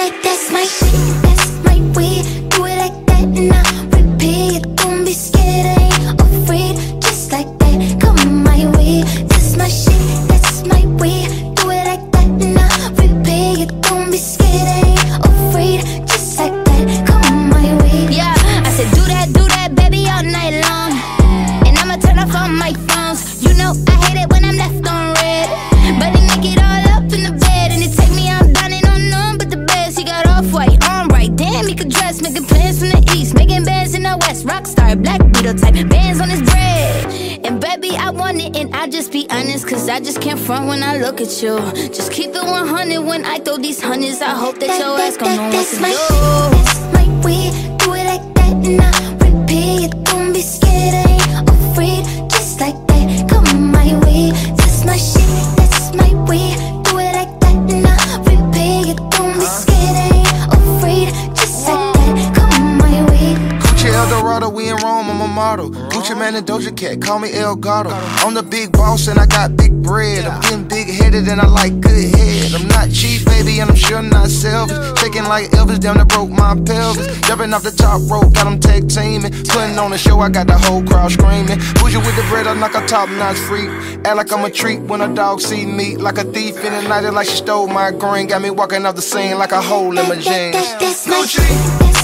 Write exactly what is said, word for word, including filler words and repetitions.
that, that's my shit, that's my way. Do it like that and I repeat it. Don't be scared, I ain't afraid. Just like that, come my way. That's my shit, that's my way. Do it like that and I repeat it. Don't be scared, I ain't afraid. Just like that, come my way. Yeah, I said do that, do that, baby, all night long. And I'ma turn off all my phones. You know I hate it when I'm left on red, but they make it all up in the bed. And it take me out dining on none but the best. He got off-white, on right, damn, he could dress. Making plans from the east, making bands in the west. Rockstar, black Beatle type, bands on his bread. And baby, I want it, and I just be honest, cause I just can't front when I look at you. Just keep it one hundred when I throw these hundreds. I hope that, that your ass gon' know what to my do. Shit, that's my way. Do it like that and I repeat it. Don't be scared, I ain't afraid. Just like that, come my way. That's my shit, that's my way. Do it like that and I repeat it. Don't be scared, I ain't afraid. Just like that, come my way. Gucci Eldorado, we in Rome, I'm a model. Gucci man and Doja Cat, call me El Gato. I'm the big boss and I got big bread. I'm getting big headed and I like good head. I'm not cheap, baby, and I'm sure not selfish. Shaking like Elvis, down that broke my pelvis. Jumping off the top rope, got them tag teaming. Putting on a show, I got the whole crowd screaming. Bougie with the bread, I'm like a top notch freak. Act like I'm a treat when a dog see me. Like a thief in the night, like she stole my green. Got me walking off the scene like a hole in my jeans. That's my shit, that's